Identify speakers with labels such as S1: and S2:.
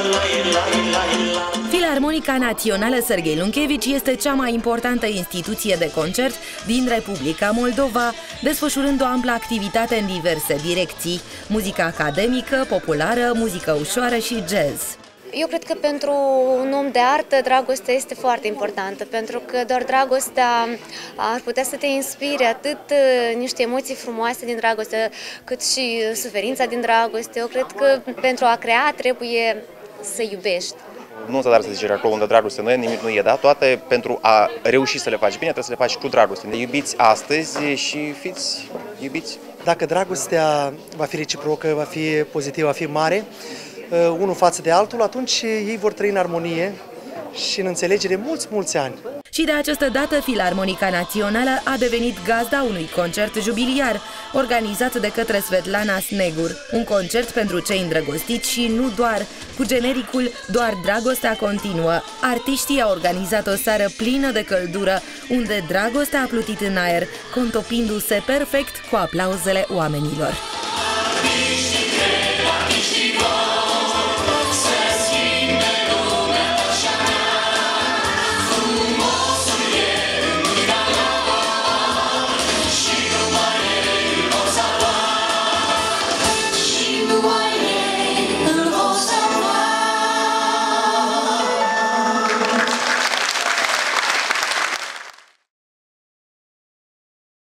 S1: Filarmonica Națională Serghei Lunchevici este cea mai importantă instituție de concert din Republica Moldova, desfășurând o amplă activitate în diverse direcții: muzică academică, populară, muzică ușoară și jazz.
S2: Eu cred că pentru un om de artă, dragostea este foarte importantă, pentru că doar dragostea ar putea să te inspire atât niște emoții frumoase din dragoste, cât și suferința din dragoste. Eu cred că pentru a crea trebuie să iubești.
S3: Nu ți-a dar să zici acolo unde dragoste nu e, nimic nu e, da? Toate pentru a reuși să le faci bine, trebuie să le faci cu dragoste. Iubiți astăzi și fiți iubiți.
S4: Dacă dragostea va fi reciprocă, va fi pozitivă, va fi mare, unul față de altul, atunci ei vor trăi în armonie și în înțelegere mulți ani.
S1: Și de această dată, Filarmonica Națională a devenit gazda unui concert jubiliar, organizat de către Svetlana Snegur. Un concert pentru cei îndrăgostiți și nu doar, cu genericul Doar dragostea continuă. Artiștii au organizat o seară plină de căldură, unde dragostea a plutit în aer, contopindu-se perfect cu aplauzele oamenilor.